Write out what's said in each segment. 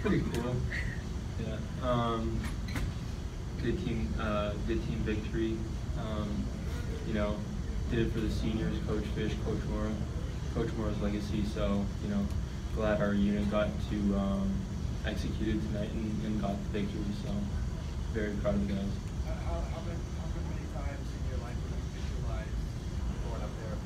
pretty cool. Yeah. Good team victory. You know, did it for the seniors, Coach Fish, Coach Mora's legacy. So, you know, glad our unit got to execute it tonight and got the victory. So, very proud of the guys. How many times in your life would you visualize going up there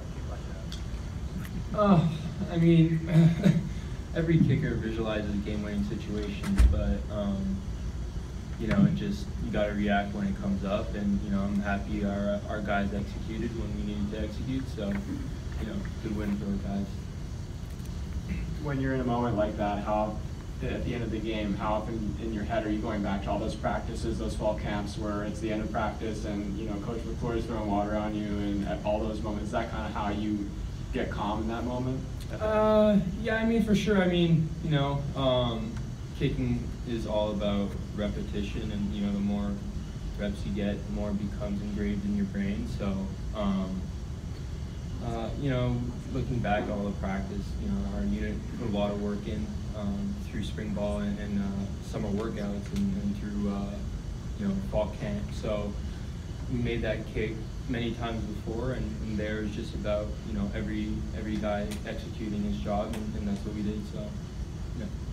for a kick like that? I mean, every kicker visualizes game-winning situations, but you know, you got to react when it comes up, and you know, I'm happy our guys executed when we needed to execute. So, you know, good win for the guys. When you're in a moment like that, at the end of the game, how often in your head are you going back to all those practices, those fall camps where it's the end of practice and, you know, Coach McClure is throwing water on you, and at all those moments, is that kind of how you get calm in that moment? Yeah, I mean, for sure. I mean, you know, kicking is all about repetition, and you know, the more reps you get, the more it becomes engraved in your brain. So, you know, looking back at all the practice, you know, our unit put a lot of work in through spring ball and summer workouts and through you know, fall camp. So we made that kick many times before, and there is just about, you know, every guy executing his job, and that's what we did. So, yeah.